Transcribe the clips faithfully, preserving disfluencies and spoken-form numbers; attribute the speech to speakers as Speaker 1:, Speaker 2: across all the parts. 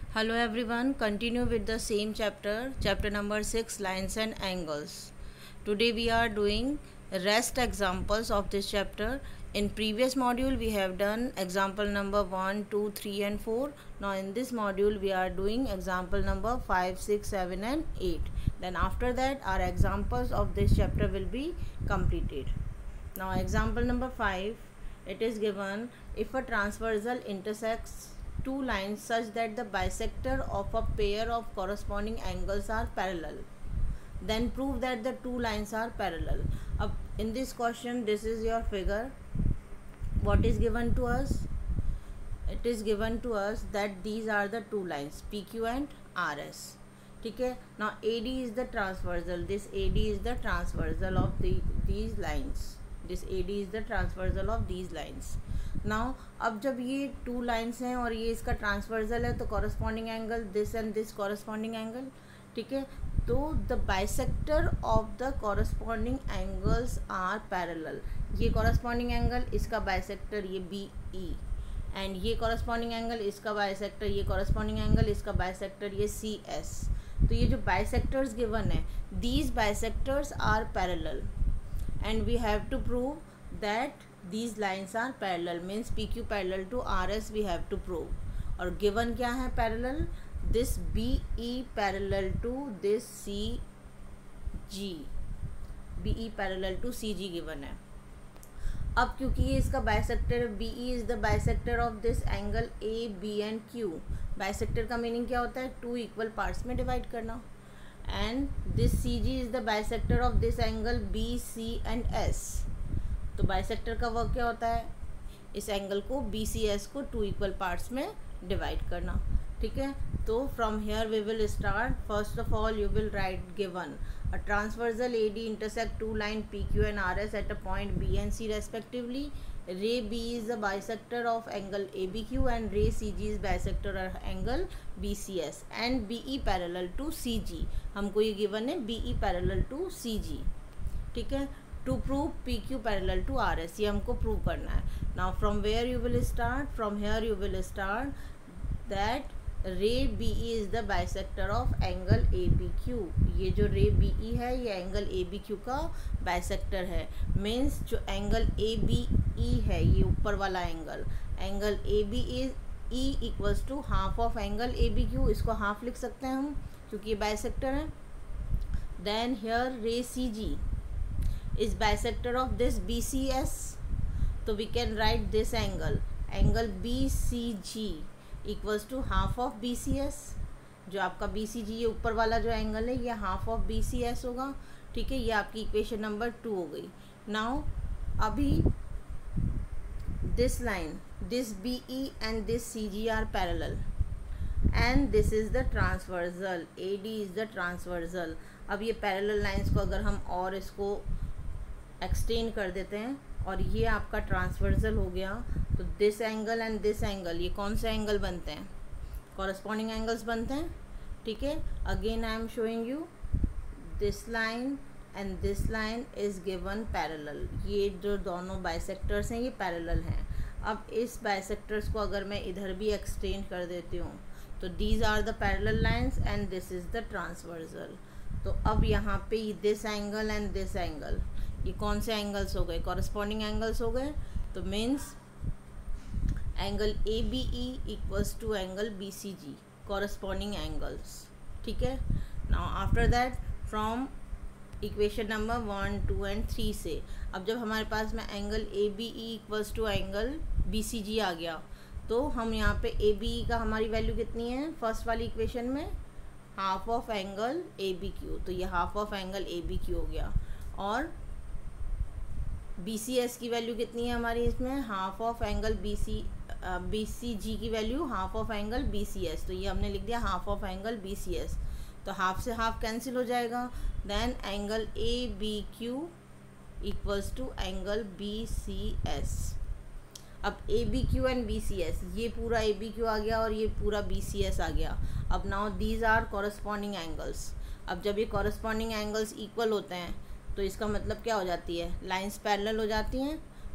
Speaker 1: Hello everyone, continue with the same chapter, chapter number six, lines and angles. Today we are doing rest examples of this chapter. In previous module we have done example number one, two, three and four. Now in this module we are doing example number five, six, seven and eight. Then after that our examples of this chapter will be completed. Now example number five, it is given if a transversal intersects two lines such that the bisector of a pair of corresponding angles are parallel, then prove that the two lines are parallel. अब in this question this is your figure. What is given to us? It is given to us that these are the two lines P Q and R S. ठीक है. Now A D is the transversal. This A D is the transversal of the these lines. This A D is the transversal of these lines. Now अब जब ये two lines हैं और ये इसका transversal है तो corresponding angle this and this corresponding angle. ठीक है. तो the bisector of the corresponding angles are parallel. ये कॉरस्पॉन्डिंग एंगल इसका बाइसेक्टर ये बी ई एंड ये कॉरस्पॉन्डिंग एंगल इसका बाइसेक्टर ये कॉरस्पॉन्डिंग एंगल इसका बाइसेक्टर ये सी एस. तो ये जो बाइसेक्टर्स गिवन है these bisectors are parallel and we have to prove that these lines are parallel, means P Q parallel to R S we have to prove. और given क्या है parallel? This B E parallel to this C G. B E parallel to C G given है. अब क्योंकि ये इसका bisector B E is the bisector of this angle A, B and Q. Bisector का meaning क्या होता है? Two equal parts में डिवाइड करना. एंड दिस C G is the bisector of this angle B, C and S. तो bisector का वर्क क्या होता है? इस एंगल को बी सी एस को टू इक्वल पार्ट्स में डिवाइड करना. ठीक है. तो from here we will start. First of all you will write given a transversal A D intersect two line P Q and R S at a point B and C respectively. Ray B is the bisector of angle A B Q and ray C ji is bisector of angle B C S and B E parallel to C G. हमको ये given है B E parallel to C G. ठीक है. To prove P Q parallel to R S, ये हमको prove करना है. Now from where you will start? From here you will start that ray B E is the bisector of angle A B Q. ये जो ray B E है ये angle A B Q का bisector है. Means जो angle A B E है ये ऊपर वाला angle, angle A B is E equals to half of angle A B Q. इसको हाफ लिख सकते हैं हम क्योंकि ये बाइसेक्टर है. देन हेयर रे सी जी is bisector of this B C S, so we can write this angle angle B C G equals to half of B C S. जो आपका B C G ये ऊपर वाला जो एंगल है ये half of B C S होगा. ठीक है. ये आपकी इक्वेशन नंबर टू हो गई. नाउ अभी this line this B E and this C G are parallel and this is the transversal. A D is the transversal. अब ये पैरेलल लाइंस को अगर हम और इसको एक्सटेंड कर देते हैं और ये आपका ट्रांसवर्सल हो गया तो this angle and this angle ये कौन से एंगल बनते हैं? कॉरस्पॉन्डिंग एंगल्स बनते हैं. ठीक है. Again I am showing you this line and this line is given parallel. ये जो दोनों बाइसेक्टर्स हैं ये पैरेलल हैं. अब इस बाइसेक्टर्स को अगर मैं इधर भी एक्सटेंड कर देती हूँ तो these are the parallel lines and this is the transversal. तो अब यहाँ पे this angle and this angle ये कौन से एंगल्स हो गए? कॉरस्पॉन्डिंग एंगल्स हो गए. तो means angle A B E equals to angle B C G corresponding angles. ठीक है. Now after that from equation number one two and three से अब जब हमारे पास में angle A B E equals to angle B C G आ गया तो हम यहाँ पे ए बी ई का हमारी वैल्यू कितनी है? फर्स्ट वाली इक्वेशन में half of angle A B Q. तो ये half of angle A B Q हो गया. और बी सी एस की वैल्यू कितनी है हमारी इसमें? Half of angle B C B C G की value half of angle B C S. तो ये हमने लिख दिया half of angle B C S. तो हाफ से हाफ कैंसिल हो जाएगा. Then angle A B Q equals to angle B C S. अब A B Q and B C S ये पूरा ए बी क्यू आ गया और ये पूरा बी सी एस आ गया. अब now these are corresponding angles. अब जब ये कॉरस्पॉन्डिंग एंगल्स इक्वल होते हैं तो इसका मतलब क्या हो जाती है? लाइंस पैरेलल हो जाती हैं.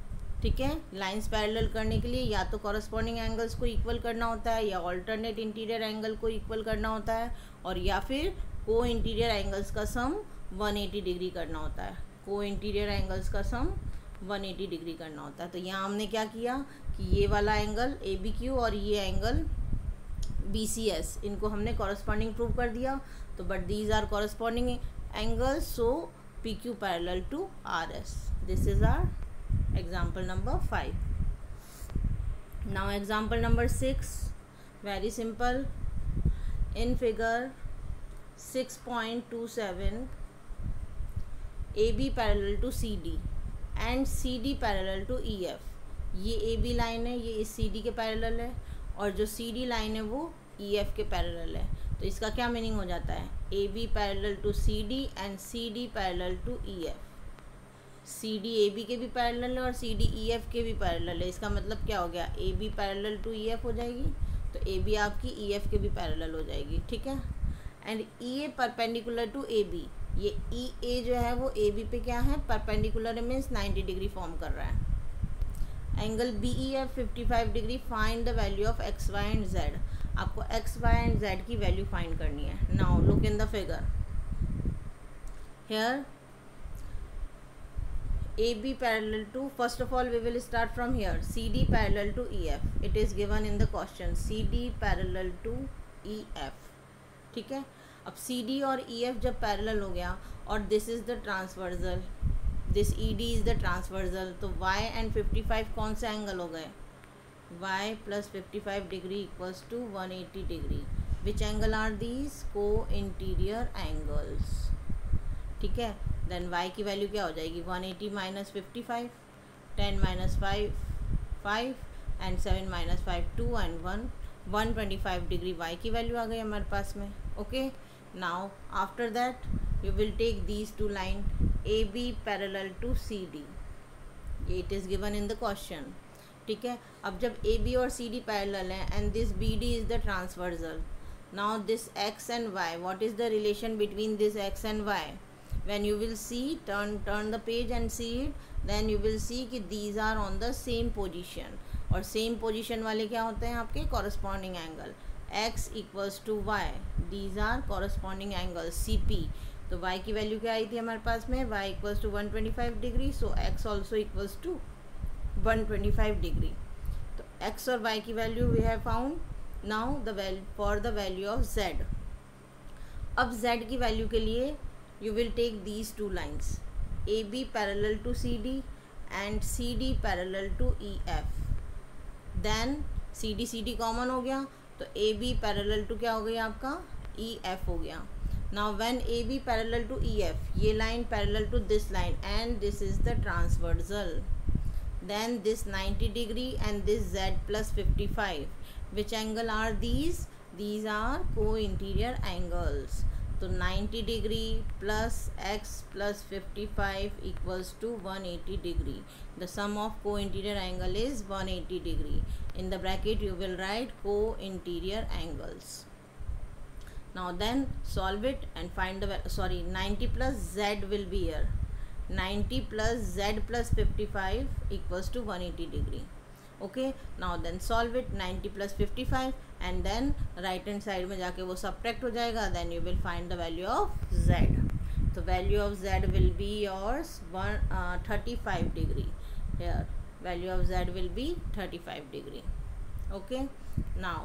Speaker 1: ठीक है, लाइंस पैरेलल करने के लिए या तो कॉरस्पॉन्डिंग एंगल्स को इक्वल करना होता है, या ऑल्टरनेट इंटीरियर एंगल को इक्वल करना होता है, और या फिर को इंटीरियर एंगल्स का सम वन एटी डिग्री करना होता है। को इंटीरियर एंगल्स का सम वन एटी डिग्री करना होता है। तो यहाँ हमने क्या किया कि ये वाला एंगल ए बी क्यू और ये एंगल बी सी एस, इनको हमने कॉरस्पॉन्डिंग प्रूव कर दिया। तो but these are corresponding angles, so P Q parallel to R S. This is our example number five. Now example number six, very simple. In figure six point two seven, A B parallel to C D and C D parallel to E F. ये A B line है, ये इस C D के parallel है, और जो C D line है वो E F के पैरेलल है। तो इसका क्या मीनिंग हो जाता है? A B पैरेलल टू C D and C D पैरेलल टू E F. C D A B के भी पैरेलल है और सी डी ई एफ के भी पैरेलल है। इसका मतलब क्या हो गया? A B parallel to E F हो जाएगी, तो ए बी आपकी ई एफ के भी पैरेलल हो जाएगी। ठीक है, and E A perpendicular to A B, ये ई ए जो है वो ए बी पे क्या है? Perpendicular means ninety degree form कर रहा है। Angle B E F fifty five degree. Find the value of X Y and Z. आपको एक्स वाई एंड जेड की वैल्यू फाइंड करनी है। Now look in the figure here, A B parallel to, first of all we will start from here, C D parallel to E F. It is given in the question, C D parallel to E F. ठीक है, अब C D और E F जब parallel हो गया और this is the transversal, this E D is the transversal, तो Y and fifty five कौन से एंगल हो गए? Y plus fifty five degree equals to one eighty degree. Which angle are these? Co-interior angles. ठीक है, then y की value क्या हो जाएगी? One eighty minus fifty five, ten minus five five and seven minus five two and one, one twenty five degree y की value आ गई हमारे पास में। Okay, now after that you will take these two line A B parallel to C D, it is given in the question. ठीक है, अब जब ए बी और सी डी पैरेलल हैं and this B D is the transversal, now this x and y, what is the relation between this x and y? When you will see, turn turn the page and see it, then you will see कि these are on the same position, और same position वाले क्या होते हैं आपके? corresponding angle. X equals to Y, these are corresponding angles C P. तो Y की value क्या आई थी हमारे पास में? Y equals to one twenty five degree, so X also equals to one twenty five degree. तो X और Y की value we have found. Now the value for the value of Z. अब Z की value के लिए you will take these two lines, A B parallel to C D and C D parallel to E F. Then C D C D common हो गया, तो A B parallel to क्या हो गया आपका? E F हो गया। Now when A B parallel to E F, ये line parallel to this line and this is the transversal. Then this ninety degree and this Z plus fifty five. Which angle are these? These are co-interior angles. तो ninety degree plus x plus fifty five equals to one eighty degree. The sum of co-interior angle is one eighty degree. In the bracket you will write co-interior angles. Now then solve it and find the, sorry, ninety plus z will be here. ninety plus z plus fifty five equals to one eighty degree. Okay, now then solve it. ninety plus fifty five and then right hand side में जाके वो subtract हो जाएगा, then you will find the value of z. तो value of z will be yours one uh, thirty five degree. Here value of z will be thirty five degree. Okay, now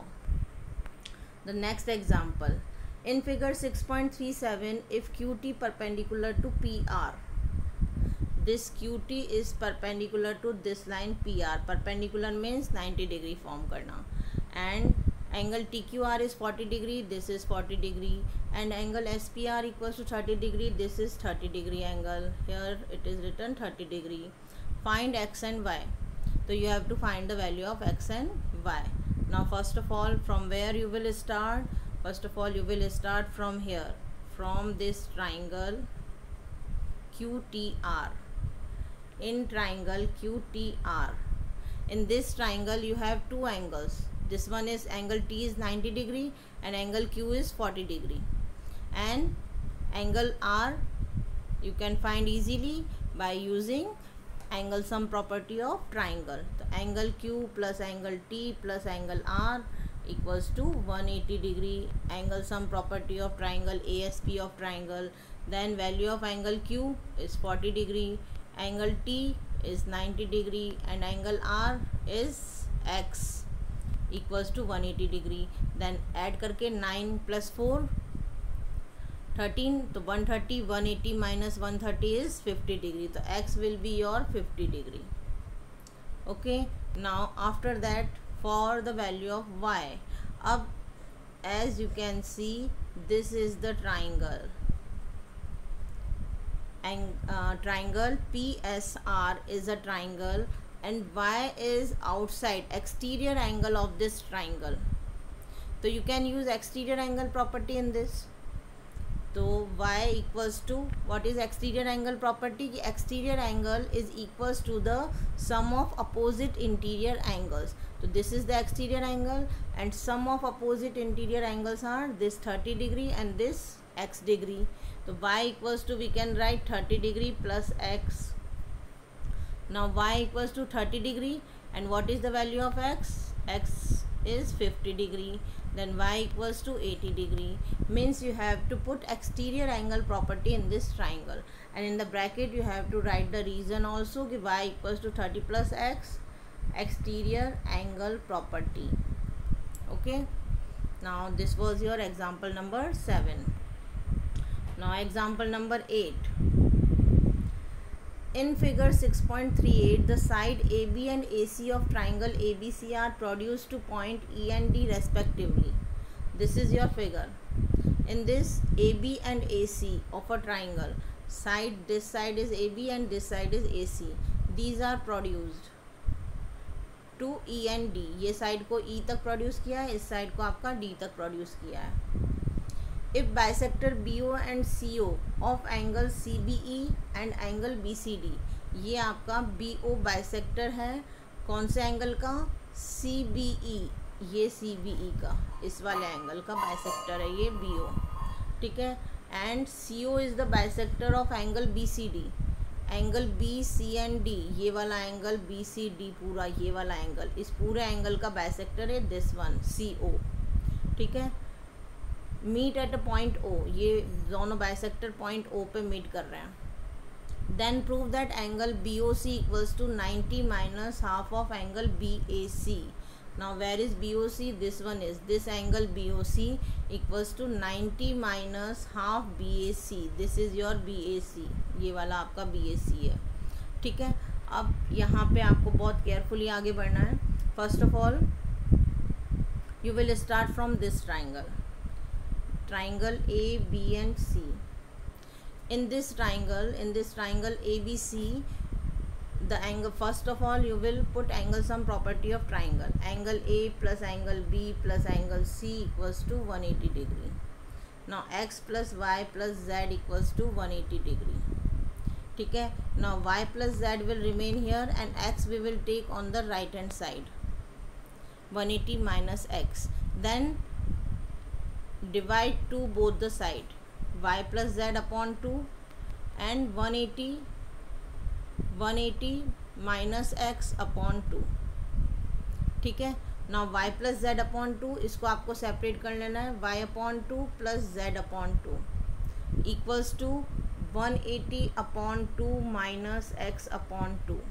Speaker 1: the next example, in figure six point three seven, if Q T perpendicular to P R, this Q T is perpendicular to this line P R. Perpendicular means ninety degree form करना, and angle T Q R is forty degree, this is forty degree, and angle S P R equals to thirty degree, this is thirty degree angle. Here it is written thirty degree. Find x and y. So you have to find the value of x and y. Now first of all, from where you will start? First of all you will start from here, from this triangle Q T R. In triangle Q T R, in this triangle you have two angles. This one is angle T is ninety degree and angle Q is forty degree, and angle R you can find easily by using angle sum property of triangle. तो angle Q plus angle T plus angle R equals to one eighty degree. Angle sum property of triangle A S P of triangle. Then value of angle Q is forty degree, angle T is ninety degree and angle R is X equals to one eighty degree. Then add करके nine plus four thirteen, तो one thirty, one eighty minus one thirty is fifty degree. तो X will be your fifty degree. Okay, now after that for the value of Y, अब as you can see this is the triangle. And uh, triangle P S R is a triangle and Y is outside exterior angle of this triangle. So you can use exterior angle property in this. So Y equals to, what is exterior angle property? Exterior angle is equals to the sum of opposite interior angles. So this is the exterior angle and sum of opposite interior angles are this thirty degree and this X degree. So Y equals to, we can write thirty degree plus X. Now Y equals to thirty degree and what is the value of X? X is fifty degree. Then Y equals to eighty degree. Means you have to put exterior angle property in this triangle. And in the bracket you have to write the reason also. कि Y equals to thirty plus X. Exterior angle property. Okay. Now this was your example number seven. Now example number eight. In figure six point three eight, the side A B and A C of triangle A B C are produced to point E and D respectively. This is your figure. In this A B and A C of a triangle, side, this side is A B and this side is A C. These are produced to E and D. ये side को E तक produce किया है, इस side को आपका D तक produce किया है. If bisector B O and C O of angle C B E and angle B C D, ये आपका B O bisector है, कौन से एंगल का? C B E, ये C B E का, इस वाले एंगल का bisector है ये B O, ठीक है. And C O is the bisector of angle B C D, angle B C and D, ये वाला एंगल B C D पूरा, ये वाला एंगल, इस पूरे एंगल का bisector है दिस वन C O, ठीक है. Meet at a point O, ये दोनों बाइसेक्टर पॉइंट O पे मीट कर रहे हैं. Then prove that angle B O C equals to ninety minus half of angle B A C. Now where is B O C? This one is, this angle B O C equals to ninety minus half B A C. This is your B A C, ये वाला आपका B A C है, ठीक है. अब यहाँ पे आपको बहुत केयरफुली आगे बढ़ना है. First of all you will start from this triangle. Triangle A, B and C. In this triangle, in this triangle A B C, the angle, first of all you will put angle sum property of triangle. Angle A plus angle B plus angle C equals to one eighty degree. Now X plus Y plus Z equals to one eighty degree. ठीक है. Now Y plus Z will remain here and X we will take on the right hand side. one eighty minus X. Then divide to both the side, y plus z upon two and one eighty, one eighty minus x upon two, ठीक है. now y plus z upon two, इसको आपको separate कर लेना है. y upon two plus z upon two equals to one eighty upon two minus x upon two,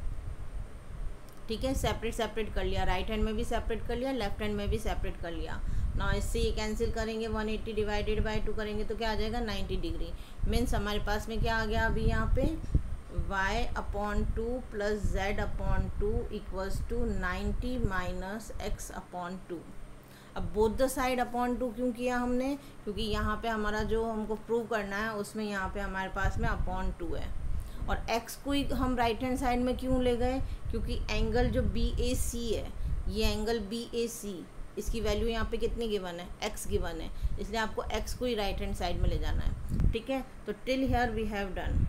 Speaker 1: ठीक है. Separate separate कर लिया, राइट हैंड में भी सेपरेट कर लिया, लेफ्ट हैंड में भी सेपरेट कर लिया. ना इससे ये कैंसिल करेंगे, one eighty divided by two करेंगे तो क्या आ जाएगा? Ninety degree. मीन्स हमारे पास में क्या आ गया अभी यहाँ पे? y upon two plus Z upon two equals to ninety minus X upon two. अब both the side upon two क्यों किया हमने? क्योंकि यहाँ पे हमारा जो हमको प्रूव करना है उसमें यहाँ पे हमारे पास में अपॉन टू है. और x को ही हम राइट हैंड साइड में क्यों ले गए? क्योंकि एंगल जो B A C है, ये एंगल B A C, इसकी वैल्यू यहाँ पे कितनी गिवन है? x गिवन है, इसलिए आपको x को ही राइट हैंड साइड में ले जाना है, ठीक है. तो till here we have done.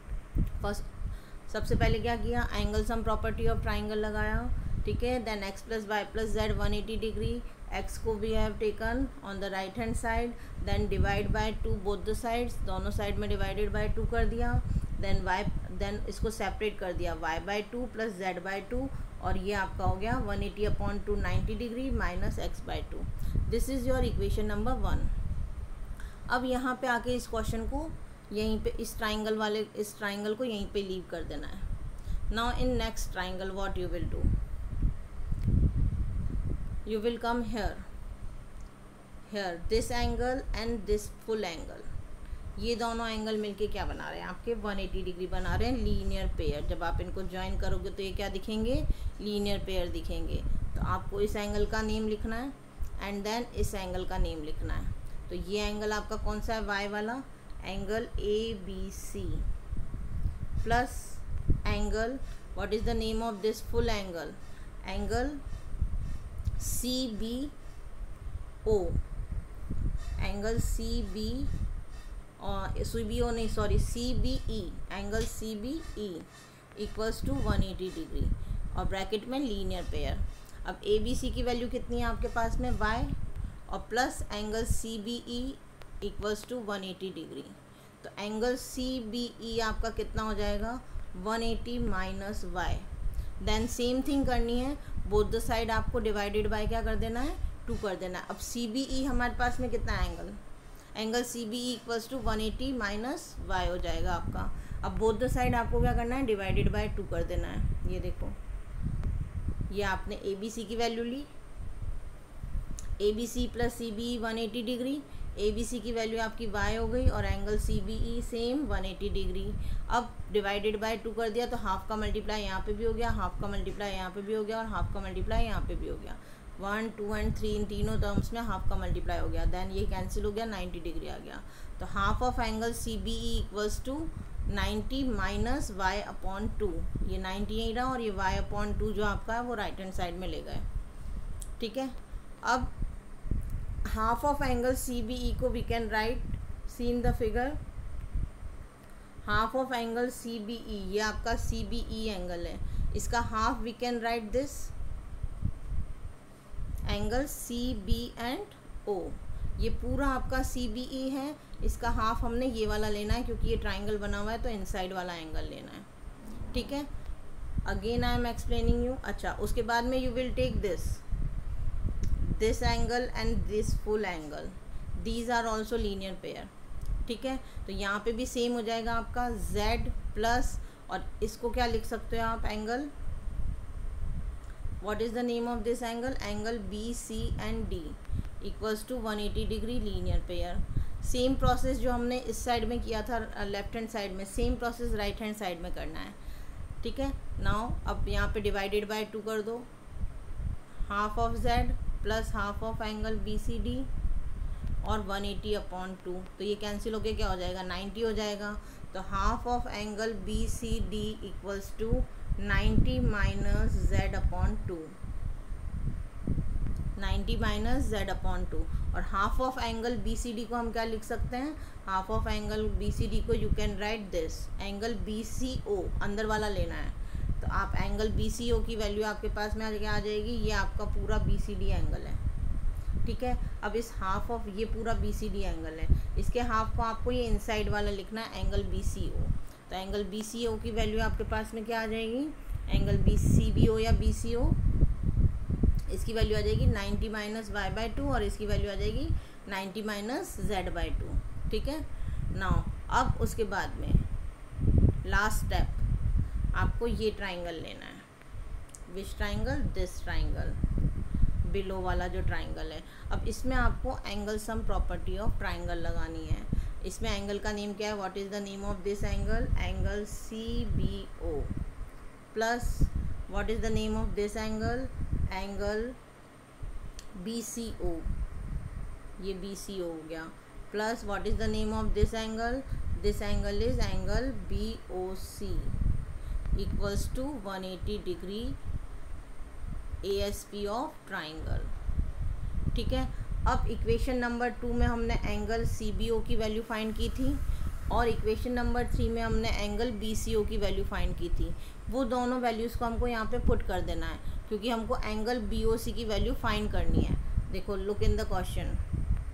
Speaker 1: First सबसे पहले क्या किया? Angle sum property of triangle लगाया, ठीक है. Then x plus Y plus Z one eighty degree, x को we have taken on the right hand side. Then divide by two both the sides, दोनों side में divided by two कर दिया. Then Y then इसको separate कर दिया Y by two plus Z by two, और ये आपका हो गया one eighty upon two ninety degree minus x by two. This is your equation number one. अब यहाँ पे आके इस क्वेश्चन को यहीं पे इस ट्राइंगल वाले इस ट्राइंगल को यहीं पे लीव कर देना है. Now in next triangle what you will do, you will come here here this angle and this full angle. ये दोनों एंगल मिलके क्या बना रहे हैं आपके वन एटी डिग्री बना रहे हैं, लीनियर पेयर. जब आप इनको ज्वाइन करोगे तो ये क्या दिखेंगे, लीनियर पेयर दिखेंगे. तो आपको इस एंगल का नेम लिखना है एंड देन इस एंगल का नेम लिखना है. तो ये एंगल आपका कौन सा है, वाई वाला angle A B C plus angle what is the name of this full angle, angle C B O, angle C B और सी बी ओ नहीं sorry C B E, angle C B E equals to one eighty degree और bracket में linear pair. अब A B C की value कितनी है आपके पास में, वाई, और plus angle C B E equals to one eighty degree. तो एंगल सी बी ई आपका कितना हो जाएगा, one eighty minus Y. Then same thing करनी है, बोथ द साइड आपको डिवाइडेड बाय क्या कर देना है, टू कर देना है. अब सी बी ई हमारे पास में कितना angle, angle C B E equals to one eighty minus Y हो जाएगा आपका. अब बोथ द साइड आपको क्या करना है, डिवाइडेड बाय टू कर देना है. ये देखो, ये आपने ए बी सी की वैल्यू ली, A B C plus C B E one eighty degree, A B C की वैल्यू आपकी वाई हो गई और angle C B E same one eighty degree. अब डिवाइडेड बाय टू कर दिया तो हाफ का मल्टीप्लाई यहाँ पे भी हो गया, हाफ का मल्टीप्लाई यहाँ पे भी हो गया और हाफ का मल्टीप्लाई यहाँ पे भी हो गया. वन टू एंड थ्री इन तीनों टर्म्स में हाफ का मल्टीप्लाई हो गया. देन ये कैंसिल हो गया, नाइन्टी डिग्री आ गया. तो half of angle C B E equals to ninety minus Y upon two. ये नाइन्टी यहीं रहा और ये वाई अपॉन टू जो आपका है वो राइट हैंड साइड में ले गए. ठीक है. अब half of angle C B E को we can write, see in the figure, half of angle C B E, ये आपका C B E एंगल है, इसका half we can write this angle C B and O. ये पूरा आपका C B E है, इसका हाफ हमने ये वाला लेना है क्योंकि ये ट्राइंगल बना हुआ है तो इनसाइड वाला एंगल लेना है. ठीक है. Again I am explaining you. अच्छा, उसके बाद में you will take this this angle and this full angle, these are also linear pair. ठीक है. तो यहाँ पे भी सेम हो जाएगा आपका z प्लस, और इसको क्या लिख सकते हो आप, angle what is the name of this angle, angle B C and D equals to one eighty degree linear pair. Same process जो हमने इस साइड में किया था लेफ्ट हैंड साइड में, same process right hand side में करना है. ठीक है. नाउ अब यहाँ पे डिवाइडेड बाय टू कर दो, half of z plus half of angle B C D और वन एटी अपॉन टू. तो ये कैंसिल होके क्या हो जाएगा, नाइन्टी हो जाएगा. तो half of angle B C D equals to ninety minus Z upon two, ninety minus Z upon two. और half of angle B C D को हम क्या लिख सकते हैं, half of angle B C D को you can write this angle B C O, अंदर वाला लेना है. तो आप एंगल बी सी ओ की वैल्यू आपके पास में आ जाएगी, ये आपका पूरा बी सी डी एंगल है. ठीक है. अब इस हाफ ऑफ ये पूरा बी सी डी एंगल है, इसके हाफ को आपको ये इनसाइड वाला लिखना है, एंगल बी सी ओ. तो एंगल बी सी ओ की वैल्यू आपके पास में क्या आ जाएगी, angle B C B O या बी सी ओ, इसकी वैल्यू आ जाएगी ninety minus Y by two और इसकी वैल्यू आ जाएगी ninety minus Z by two. ठीक है. नाउ अब उसके बाद में लास्ट स्टेप, आपको ये ट्राइंगल लेना है. Which triangle, this triangle, below वाला जो ट्राइंगल है. अब इसमें आपको angle sum property of triangle लगानी है. इसमें एंगल का नेम क्या है, what is the name of this angle, angle C B O plus what is the name of this angle, angle B C O, ये बी सी ओ हो गया, plus what is the name of this angle, this angle is angle B O C equals to one eighty degree A S P of triangle. ठीक है. अब equation number two में हमने angle C B ओ की value find की थी और equation number three में हमने एंगल बी सी ओ की वैल्यू फाइंड की थी. वो दोनों वैल्यूज़ को हमको यहाँ पे पुट कर देना है क्योंकि हमको एंगल बी ओ सी की वैल्यू फाइंड करनी है. देखो, look in the question,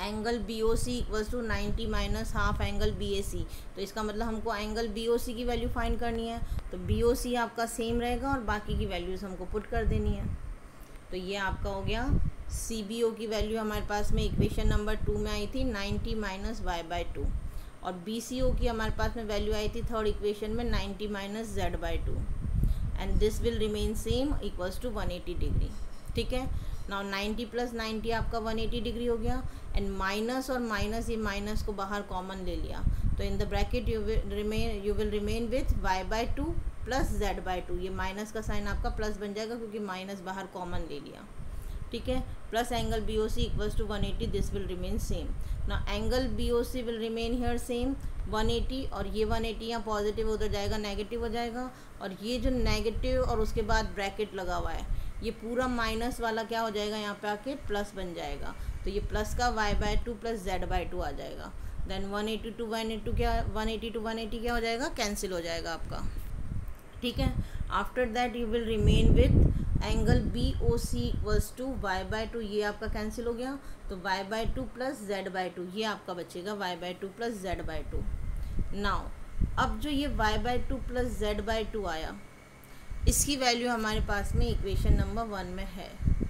Speaker 1: angle B O C equals to ninety minus half angle B A C. तो इसका मतलब हमको एंगल बी ओ सी की वैल्यू फाइंड करनी है, तो बी ओ सी आपका सेम रहेगा और बाकी की वैल्यूज़ हमको पुट कर देनी है। तो ये आपका हो गया सी बी ओ की वैल्यू हमारे पास में इक्वेशन नंबर टू में आई थी ninety minus Y by two, और बी सी ओ की हमारे पास में वैल्यू आई थी थर्ड इक्वेशन में ninety minus Z by two, and this will remain same equals to one eighty degree. ठीक है, नाउ नाइन्टी प्लस नाइन्टी आपका वन एटी डिग्री हो गया, एंड माइनस और माइनस, ये माइनस को बाहर कॉमन ले लिया, तो in the bracket you will remain you will remain with Y by two plus Z by two. ये माइनस का साइन आपका प्लस बन जाएगा क्योंकि माइनस बाहर कॉमन ले लिया। ठीक है, plus angle B O C equals to one eighty, this will remain same. ना angle B O C will remain here same one eighty, और ये वन एटी यहाँ पॉजिटिव उधर जाएगा नेगेटिव हो जाएगा, और ये जो नेगेटिव और उसके बाद ब्रैकेट लगा हुआ है ये पूरा माइनस वाला क्या हो जाएगा यहाँ पे आके प्लस बन जाएगा, तो ये प्लस का y by two plus Z by two आ जाएगा। Then one eighty two one eighty two क्या one eighty two one eighty क्या हो जाएगा, कैंसिल हो जाएगा आपका। ठीक है, after that you will remain with angle B O C equals to y by two, ये आपका कैंसिल हो गया, तो y by two plus Z by two, ये आपका बचेगा y by two plus Z by two. Now अब जो ये y by two plus Z by two आया, इसकी वैल्यू हमारे पास में इक्वेशन नंबर वन में है।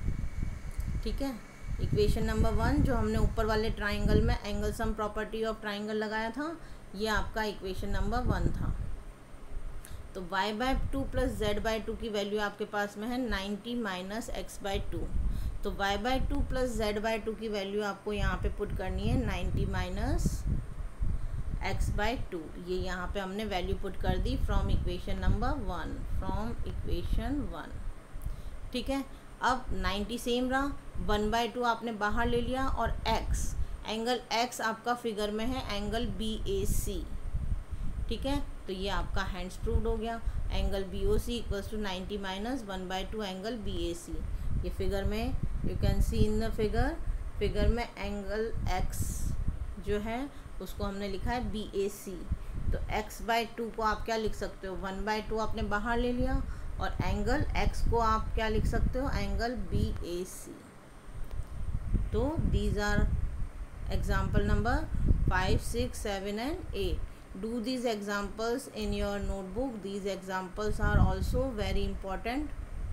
Speaker 1: ठीक है, इक्वेशन नंबर वन जो हमने ऊपर वाले ट्राइंगल में angle sum property of triangle लगाया था, ये आपका इक्वेशन नंबर वन था। तो y by two plus Z by two की वैल्यू आपके पास में है ninety minus x by two, तो y by two plus Z by two की वैल्यू आपको यहाँ पे पुट करनी है ninety minus x by two, ये यहाँ पे हमने वैल्यू पुट कर दी from equation number one, from equation one. ठीक है, अब नाइन्टी सेम रहा, वन बाई टू आपने बाहर ले लिया, और x एंगल x आपका फिगर में है एंगल बी ए सी। ठीक है, तो ये आपका हैंड्स प्रूव्ड हो गया, angle B O C equals to ninety minus one by two angle B A C. ये फिगर में you can see in the figure, figure में एंगल x जो है उसको हमने लिखा है बी ए सी, तो x बाई टू को आप क्या लिख सकते हो, वन बाई टू आपने बाहर ले लिया, और एंगल x को आप क्या लिख सकते हो, एंगल बी ए सी। तो these are example number five six seven and eight. Do these examples in your notebook. These examples are also very important,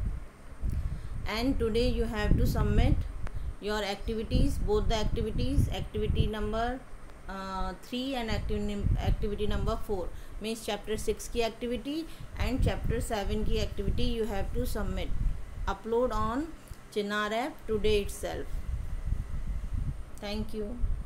Speaker 1: and today you have to submit your activities, both the activities, activity number uh, three and activity activity number four, means chapter six की activity and chapter seven की activity you have to submit, upload on Chinar app today itself. Thank you.